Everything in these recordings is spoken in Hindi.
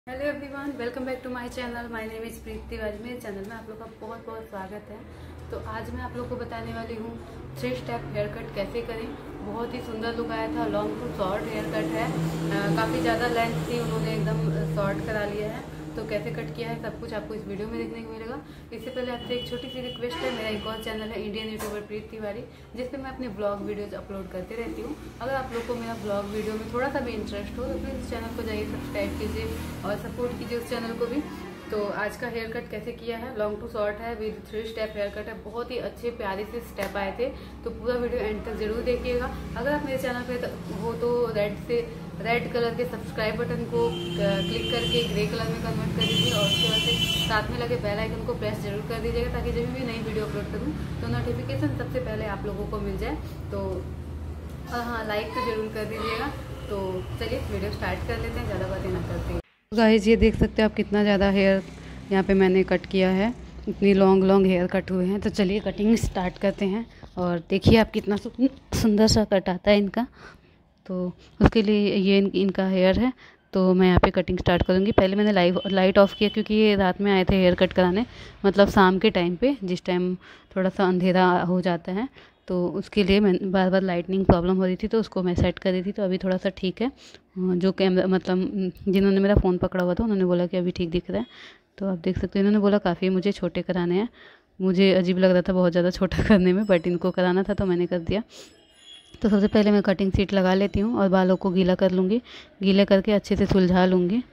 Hello everyone, welcome back to my channel. My name is Preeti Tiwari. मेरे चैनल में आप लोग का बहुत बहुत स्वागत है। तो आज मैं आप लोग को बताने वाली हूँ 3 स्टेप हेयर कट कैसे करें। बहुत ही सुंदर लुक आया था। Long to short hair cut है। काफ़ी ज़्यादा लेंथ थी, उन्होंने एकदम शॉर्ट करा लिया है। तो कैसे कट किया है सब कुछ आपको इस वीडियो में देखने को मिलेगा। इससे पहले आपसे एक छोटी सी रिक्वेस्ट है। मेरा एक और चैनल है इंडियन यूट्यूबर प्रीति तिवारी, जिसपे मैं अपने ब्लॉग वीडियोज अपलोड करती रहती हूँ। अगर आप लोग को मेरा ब्लॉग वीडियो में थोड़ा सा भी इंटरेस्ट हो तो प्लीज़ इस चैनल को जाइए, सब्सक्राइब कीजिए और सपोर्ट कीजिए उस चैनल को भी। तो आज का हेयर कट कैसे किया है, लॉन्ग टू शॉर्ट है विद 3 स्टेप हेयर कट है। बहुत ही अच्छे प्यारे से स्टेप आए थे। तो पूरा वीडियो एंड तक जरूर देखिएगा। अगर आप मेरे चैनल पे हो तो रेड कलर के सब्सक्राइब बटन को क्लिक करके ग्रे कलर में कन्वर्ट कर दीजिए और उसके बाद से साथ में लगे बेल आइकन को प्रेस जरूर कर दीजिएगा, ताकि जब भी नई वीडियो अपलोड करूँ तो नोटिफिकेशन सबसे पहले आप लोगों को मिल जाए। तो हाँ, लाइक तो जरूर कर दीजिएगा। तो चलिए वीडियो स्टार्ट कर लेते हैं, ज़्यादा बातें ना करते हैं। गाइस, ये देख सकते हैं आप कितना ज़्यादा हेयर यहाँ पे मैंने कट किया है। इतनी लॉन्ग हेयर कट हुए हैं। तो चलिए कटिंग स्टार्ट करते हैं और देखिए आप कितना सुंदर सा कट आता है इनका। तो उसके लिए ये इनका हेयर है। तो मैं यहाँ पे कटिंग स्टार्ट करूँगी। पहले मैंने लाइट ऑफ़ किया, क्योंकि ये रात में आए थे हेयर कट कराने, मतलब शाम के टाइम पे, जिस टाइम थोड़ा सा अंधेरा हो जाता है। तो उसके लिए मैं बार बार लाइटनिंग प्रॉब्लम हो रही थी, तो उसको मैं सेट कर रही थी। तो अभी थोड़ा सा ठीक है। जो कैमरा मतलब जिन्होंने मेरा फ़ोन पकड़ा हुआ था उन्होंने बोला कि अभी ठीक दिख रहा है। तो आप देख सकते हो, इन्होंने बोला काफ़ी मुझे छोटे कराने हैं। मुझे अजीब लग रहा था बहुत ज़्यादा छोटा करने में, बट इनको कराना था तो मैंने कर दिया। तो सबसे पहले मैं कटिंग शीट लगा लेती हूँ और बालों को गीला कर लूँगी। गीला करके अच्छे से सुलझा लूँगी।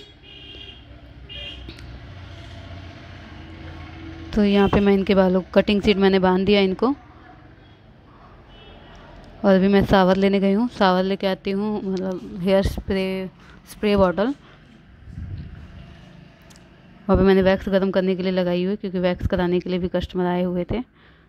तो यहाँ पे मैं इनके बालों कटिंग शीट मैंने बांध दिया इनको। और अभी मैं सावर लेने गई हूँ। सावर लेके आती हूँ, मतलब हेयर स्प्रे बॉटल। वहाँ पे मैंने वैक्स गर्म करने के लिए लगाई हुई है, क्योंकि वैक्स कराने के लिए भी कस्टमर आए हुए थे।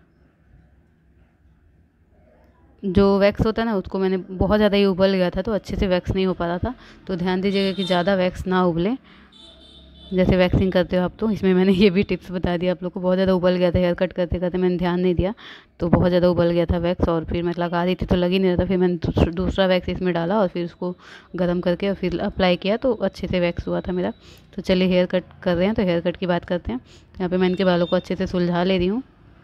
जो वैक्स होता है ना, उसको मैंने बहुत ज़्यादा ही उबल गया था, तो अच्छे से वैक्स नहीं हो पा रहा था। तो ध्यान दीजिएगा कि ज़्यादा वैक्स ना उबले। जैसे वैक्सिंग करते हो आप, तो इसमें मैंने ये भी टिप्स बता दिया आप लोग को। बहुत ज़्यादा उबल गया था हेयर कट करते करते, मैंने ध्यान नहीं दिया, तो बहुत ज़्यादा उबल गया था वैक्स। और फिर मैं लगा रही थी तो लग ही नहीं रहा था। फिर मैंने दूसरा वैक्स इसमें डाला और फिर उसको गर्म करके और फिर अप्लाई किया, तो अच्छे से वैक्स हुआ था मेरा। तो चलिए हेयर कट कर रहे हैं, तो हेयर कट की बात करते हैं। यहाँ पर मैं इनके बालों को अच्छे से सुलझा ले रही हूँ।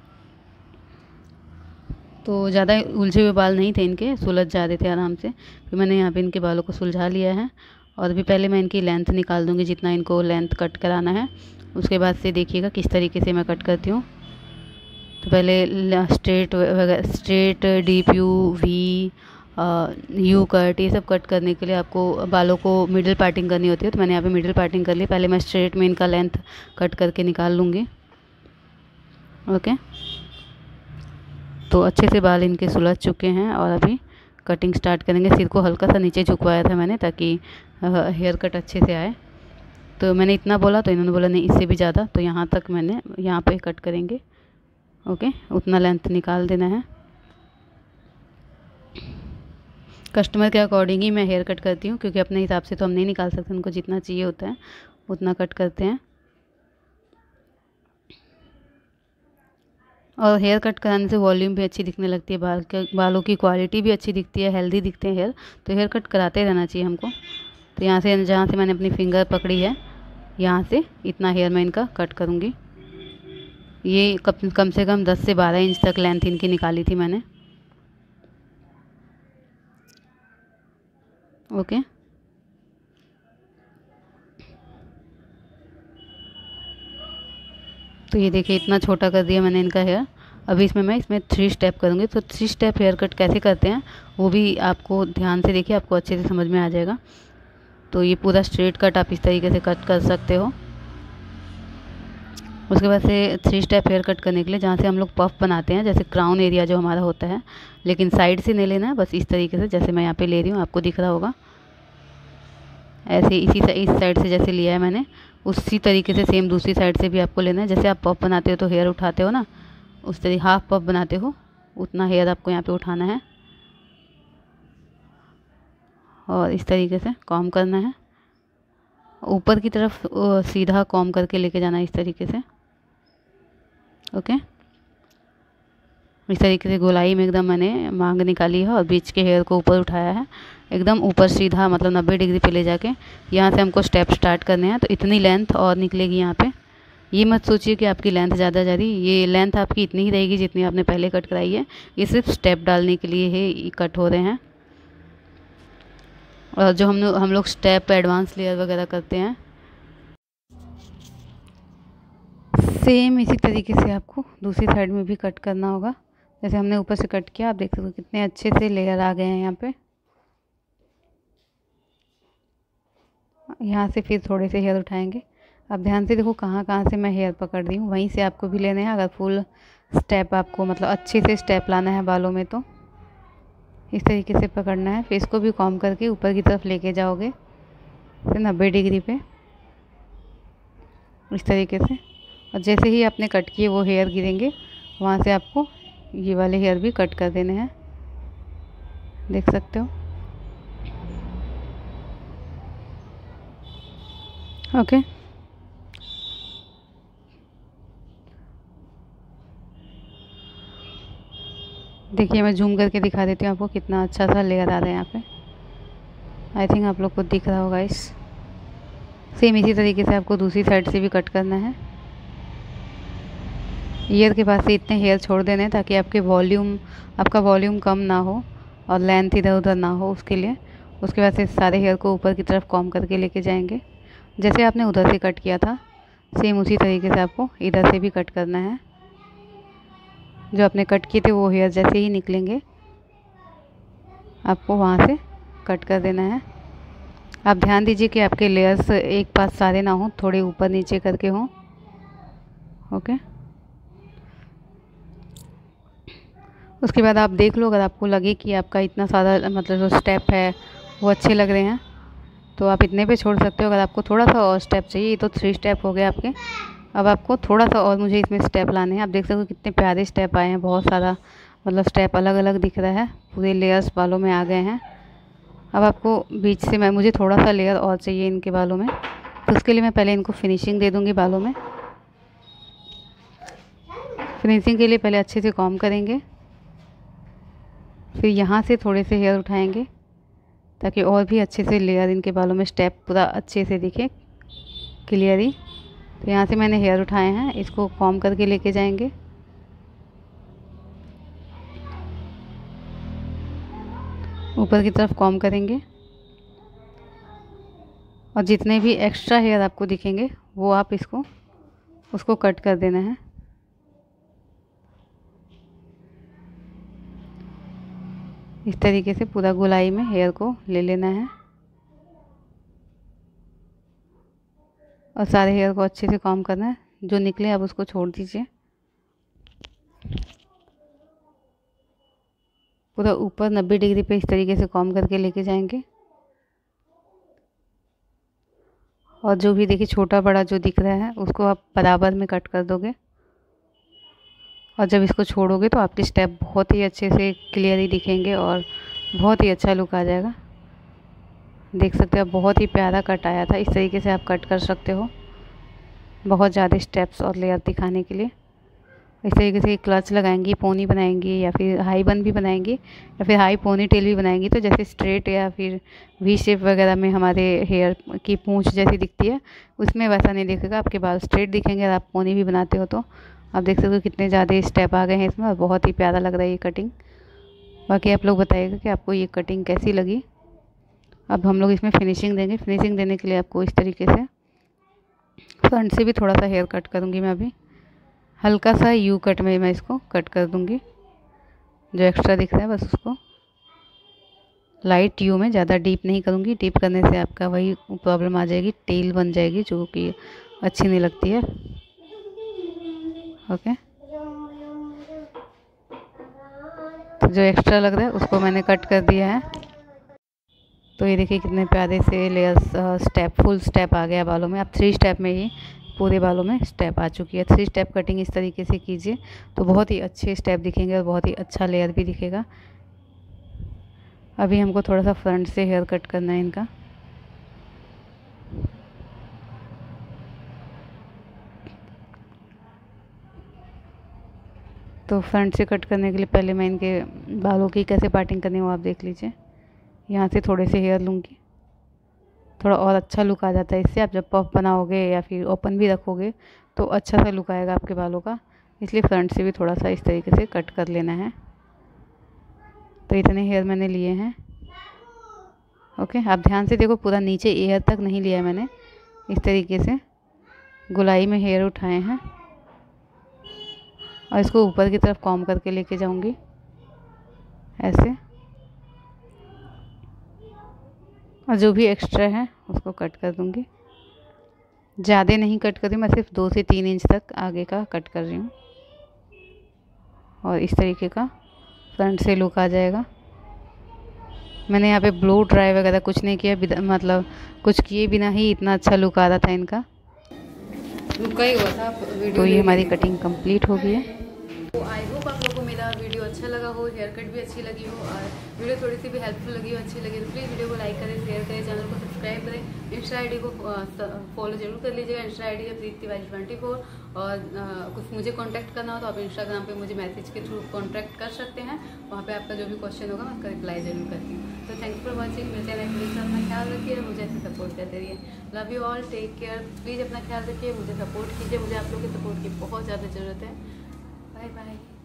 तो ज़्यादा उलझे हुए बाल नहीं थे इनके, सुलझ जा रहे थे आराम से। फिर मैंने यहाँ पे इनके बालों को सुलझा लिया है। और भी पहले मैं इनकी लेंथ निकाल दूँगी, जितना इनको लेंथ कट कराना है। उसके बाद से देखिएगा किस तरीके से मैं कट करती हूँ। तो पहले straight, deep U, V, U cut, ये सब कट करने के लिए आपको बालों को मिडिल पार्टिंग करनी होती है। तो मैंने यहाँ पे मिडिल पार्टिंग कर ली। पहले मैं स्ट्रेट में इनका लेंथ कट करके निकाल लूँगी। ओके, तो अच्छे से बाल इनके सुलझ चुके हैं और अभी कटिंग स्टार्ट करेंगे। सिर को हल्का सा नीचे झुकवाया था मैंने, ताकि हेयर कट अच्छे से आए। तो मैंने इतना बोला, तो इन्होंने बोला नहीं इससे भी ज़्यादा। तो यहाँ तक मैंने यहाँ पे कट करेंगे। ओके, उतना लेंथ निकाल देना है। कस्टमर के अकॉर्डिंग ही मैं हेयर कट करती हूँ, क्योंकि अपने हिसाब से तो हम नहीं निकाल सकते। उनको जितना चाहिए होता है उतना कट करते हैं। और हेयर कट कराने से वॉल्यूम भी अच्छी दिखने लगती है, बालों की क्वालिटी भी अच्छी दिखती है, हेल्दी दिखते हैं हेयर। तो हेयर कट कराते रहना चाहिए हमको। तो यहाँ से जहाँ से मैंने अपनी फिंगर पकड़ी है, यहाँ से इतना हेयर मैं इनका कट करूँगी। ये कम से कम 10 से 12 इंच तक लेंथ इनकी निकाली थी मैंने। ओके, तो ये देखिए इतना छोटा कर दिया मैंने इनका हेयर। अभी इसमें 3 स्टेप करूँगी। तो 3 स्टेप हेयर कट कैसे करते हैं वो भी आपको ध्यान से देखिए, आपको अच्छे से समझ में आ जाएगा। तो ये पूरा स्ट्रेट कट आप इस तरीके से कट कर सकते हो। उसके बाद से 3 स्टेप हेयर कट करने के लिए, जहाँ से हम लोग पफ बनाते हैं, जैसे क्राउन एरिया जो हमारा होता है, लेकिन साइड से नहीं लेना है, बस इस तरीके से जैसे मैं यहाँ पे ले रही हूँ, आपको दिख रहा होगा। ऐसे इस साइड से जैसे लिया है मैंने, उसी तरीके से सेम दूसरी साइड से भी आपको लेना है। जैसे आप पफ बनाते हो तो हेयर उठाते हो ना, उस तरीके हाफ पफ बनाते हो, उतना हेयर आपको यहाँ पे उठाना है और इस तरीके से कॉम्ब करना है। ऊपर की तरफ सीधा कॉम्ब करके लेके जाना है इस तरीके से। ओके, इस तरीके से गोलाई में एकदम मैंने मांग निकाली है और बीच के हेयर को ऊपर उठाया है, एकदम ऊपर सीधा, मतलब 90 डिग्री पे ले जाके यहाँ से हमको स्टेप स्टार्ट करने हैं। तो इतनी लेंथ और निकलेगी यहाँ पे। ये मत सोचिए कि आपकी लेंथ ज़्यादा जा रही, ये लेंथ आपकी इतनी ही रहेगी जितनी आपने पहले कट कराई है। ये सिर्फ स्टेप डालने के लिए ही कट हो रहे हैं। और जो हम लोग स्टेप एडवांस लेयर वगैरह करते हैं, सेम इसी तरीके से आपको दूसरी साइड में भी कट करना होगा। जैसे हमने ऊपर से कट किया, आप देख सकते हो कितने अच्छे से लेयर आ गए हैं यहाँ पे। यहाँ से फिर थोड़े से हेयर उठाएंगे। अब ध्यान से देखो कहाँ कहाँ से मैं हेयर पकड़ रही हूँ, वहीं से आपको भी लेने हैं। अगर फुल स्टेप आपको, मतलब अच्छे से स्टेप लाना है बालों में, तो इस तरीके से पकड़ना है। फिर इसको भी कॉम्ब करके ऊपर की तरफ लेके जाओगे 90 डिग्री पे, इस तरीके से। और जैसे ही आपने कट किए वो हेयर गिरेंगे, वहाँ से आपको ये वाले हेयर भी कट कर देने हैं, देख सकते हो। ओके, देखिए मैं जूम करके दिखा देती हूँ आपको कितना अच्छा सा लेयर आ रहा है यहाँ पे। आई थिंक आप लोग को दिख रहा होगा। इस सेम इसी तरीके से आपको दूसरी साइड से भी कट करना है। ईयर के पास से इतने हेयर छोड़ देने हैं ताकि आपका वॉल्यूम कम ना हो और लेंथ इधर उधर ना हो, उसके लिए। उसके बाद से सारे हेयर को ऊपर की तरफ कॉम्ब करके लेके जाएंगे। जैसे आपने उधर से कट किया था, सेम उसी तरीके से आपको इधर से भी कट करना है। जो आपने कट किए थे वो हेयर जैसे ही निकलेंगे, आपको वहाँ से कट कर देना है। आप ध्यान दीजिए कि आपके लेयर्स एक पास सारे ना हों, थोड़े ऊपर नीचे करके हों। ओके, उसके बाद आप देख लो, अगर आपको लगे कि आपका इतना सारा, मतलब जो स्टेप है वो अच्छे लग रहे हैं, तो आप इतने पे छोड़ सकते हो। अगर आपको थोड़ा सा और स्टेप चाहिए, ये तो 3 स्टेप हो गए आपके, अब आपको थोड़ा सा और मुझे इसमें स्टेप लाने हैं। आप देख सकते हो कितने प्यारे स्टेप आए हैं, बहुत सारा, मतलब स्टेप अलग अलग दिख रहा है, पूरे लेयर्स बालों में आ गए हैं। अब आपको बीच से मुझे थोड़ा सा लेयर और चाहिए इनके बालों में, तो उसके लिए मैं पहले इनको फिनिशिंग दे दूँगी बालों में। फिनिशिंग के लिए पहले अच्छे से कॉम्ब करेंगे, फिर यहाँ से थोड़े से हेयर उठाएंगे ताकि और भी अच्छे से लेयर इनके बालों में, स्टेप पूरा अच्छे से दिखे क्लियरली। तो यहाँ से मैंने हेयर उठाए हैं, इसको कॉम्ब करके लेके जाएंगे। ऊपर की तरफ कॉम्ब करेंगे और जितने भी एक्स्ट्रा हेयर आपको दिखेंगे वो आप उसको कट कर देना है। इस तरीके से पूरा गोलाई में हेयर को ले लेना है और सारे हेयर को अच्छे से कॉम्ब करना है। जो निकले आप उसको छोड़ दीजिए। पूरा ऊपर 90 डिग्री पे इस तरीके से कॉम्ब करके लेके जाएंगे। और जो भी देखिए छोटा बड़ा जो दिख रहा है उसको आप बराबर में कट कर दोगे। और जब इसको छोड़ोगे तो आपके स्टेप बहुत ही अच्छे से क्लियरली दिखेंगे और बहुत ही अच्छा लुक आ जाएगा। देख सकते हो बहुत ही प्यारा कट आया था। इस तरीके से आप कट कर सकते हो, बहुत ज़्यादा स्टेप्स और लेयर दिखाने के लिए। इस तरीके से क्लच लगाएंगी, पोनी बनाएंगी, या फिर हाई बन भी बनाएंगी, या फिर हाई पोनी टेल भी बनाएंगी। तो जैसे स्ट्रेट या फिर वी शेप वगैरह में हमारे हेयर की पूंछ जैसी दिखती है, उसमें वैसा नहीं दिखेगा, आपके बाल स्ट्रेट दिखेंगे। अगर आप पोनी भी बनाते हो तो आप देख सकते हो कितने ज़्यादा स्टेप आ गए हैं इसमें और बहुत ही प्यारा लग रहा है ये कटिंग। बाकी आप लोग बताइएगा कि आपको ये कटिंग कैसी लगी। अब हम लोग इसमें फिनिशिंग देंगे। फिनिशिंग देने के लिए आपको इस तरीके से फ्रंट से भी थोड़ा सा हेयर कट करूँगी मैं। अभी हल्का सा यू कट में मैं इसको कट कर दूँगी, जो एक्स्ट्रा दिख रहा है बस उसको लाइट यू में, ज़्यादा डीप नहीं करूँगी। डीप करने से आपका वही प्रॉब्लम आ जाएगी, टेल बन जाएगी जो कि अच्छी नहीं लगती है। ओके, तो जो एक्स्ट्रा लग रहा है उसको मैंने कट कर दिया है। तो ये देखिए कितने प्यारे से लेयर्स फुल स्टेप आ गया बालों में। अब 3 स्टेप में ही पूरे बालों में स्टेप आ चुकी है। 3 स्टेप कटिंग इस तरीके से कीजिए तो बहुत ही अच्छे स्टेप दिखेंगे और बहुत ही अच्छा लेयर भी दिखेगा। अभी हमको थोड़ा सा फ्रंट से हेयर कट करना है इनका। तो तो फ्रंट से कट करने के लिए पहले मैं इनके बालों की कैसे पार्टिंग करनी है वो आप देख लीजिए। यहाँ से थोड़े से हेयर लूँगी, थोड़ा और अच्छा लुक आ जाता है इससे। आप जब पफ बनाओगे या फिर ओपन भी रखोगे तो अच्छा सा लुक आएगा आपके बालों का, इसलिए फ्रंट से भी थोड़ा सा इस तरीके से कट कर लेना है। तो इतने हेयर मैंने लिए हैं। ओके, आप ध्यान से देखो, पूरा नीचे एयर तक नहीं लिया है मैंने, इस तरीके से गोलाई में हेयर उठाए हैं और इसको ऊपर की तरफ कॉम्ब करके लेके जाऊंगी ऐसे, और जो भी एक्स्ट्रा है उसको कट कर दूंगी। ज़्यादा नहीं कट कर रही, मैं सिर्फ 2 से 3 इंच तक आगे का कट कर रही हूँ और इस तरीके का फ्रंट से लुक आ जाएगा। मैंने यहाँ पे ब्लो ड्राई वगैरह कुछ नहीं किया, मतलब कुछ किए बिना ही इतना अच्छा लुक आ रहा था इनका। रुका ही हुआ था वीडियो। तो ये हमारी कटिंग कंप्लीट हो गई है। तो आई होप आप लोगों को मेरा वीडियो अच्छा लगा हो, हेयर कट भी अच्छी लगी हो और वीडियो थोड़ी सी भी हेल्पफुल लगी हो, अच्छी लगी तो प्लीज़ वीडियो को लाइक करें, शेयर करें, चैनल को सब्सक्राइब करें। इंस्टा आईडी को फॉलो जरूर कर लीजिएगा। इंस्टा आईडी है प्रीतिवाइज24 और कुछ मुझे कांटेक्ट करना हो तो आप इंस्टाग्राम पे मुझे मैसेज के थ्रू कांटेक्ट कर सकते हैं। वहाँ पे आपका जो भी क्वेश्चन होगा मैं उसका रिप्लाई जरूर करती हूँ। तो थैंक्स फॉर वॉचिंग। मिलते हैं नेक्स्ट वीडियो में। अपना ख्याल रखिए, मुझे ऐसे सपोर्ट करते रहिए। Love you all, take care. Please अपना ख्याल रखिए, मुझे सपोर्ट कीजिए, मुझे आप लोगों के सपोर्ट की बहुत ज़्यादा ज़रूरत है। Bye bye.